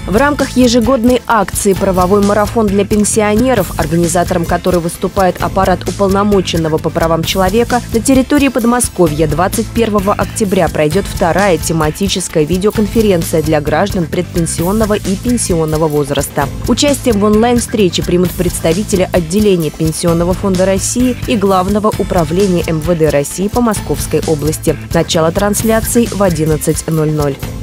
В рамках ежегодной акции «Правовой марафон для пенсионеров», организатором которой выступает аппарат уполномоченного по правам человека, на территории Подмосковья 21 октября пройдет вторая тематическая видеоконференция для граждан предпенсионного и пенсионного возраста. Участием в онлайн-встрече примут представители отделения Пенсионного фонда России и Главного управления МВД России по Московской области. Начало трансляции в 11:00.